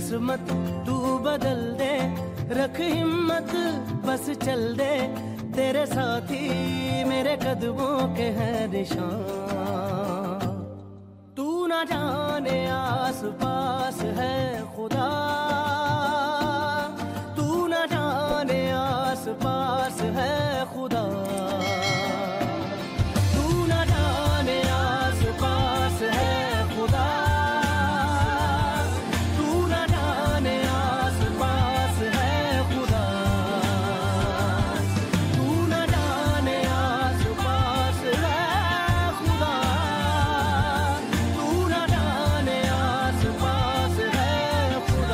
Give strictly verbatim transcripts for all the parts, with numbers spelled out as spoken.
किस्मत तू बदल दे, रख हिम्मत बस चल दे, तेरे साथी मेरे कदमों के हैं निशान। तू ना जाने आस पास है खुदा, तू ना जाने आस पास है खुदा, तू ना जाने आस पास है खुदा, तू ना जाने आस पास है खुदा, तू ना जाने आस पास है खुदा, तू ना जाने आस पास है खुदा।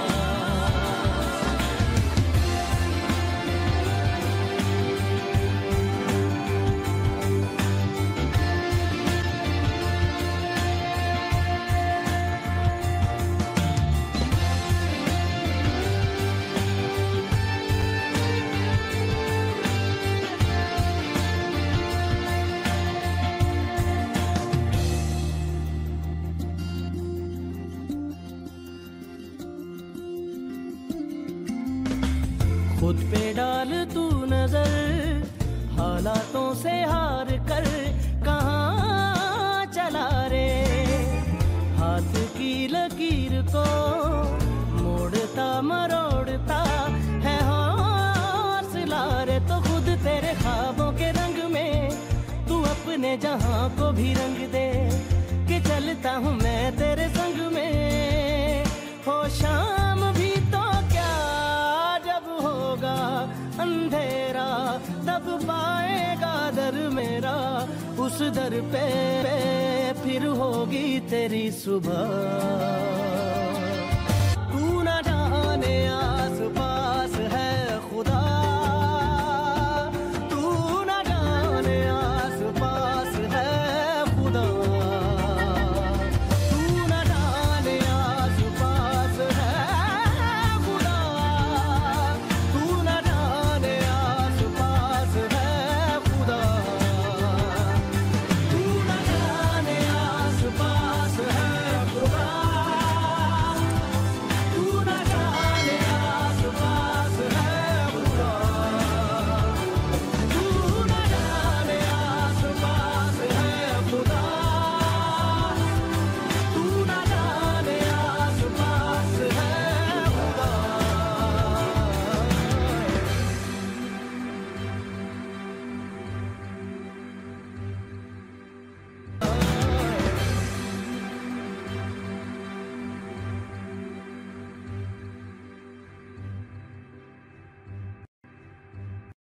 खुद पे डाल तू नजर, हालातों से हार कर कहाँ चला रे, हाथ की लकीर को मोड़ता मरोड़ता है हौसला रे। तो खुद तेरे ख्वाबों के रंग में तू अपने जहां को भी रंग दे, कि चलता हूँ मैं तेरे संग में। हो शाम भी तो क्या जब होगा अंधेरा, तब पाएगा दर मेरा, उस दर पे फिर होगी तेरी सुबह। तू ना जाने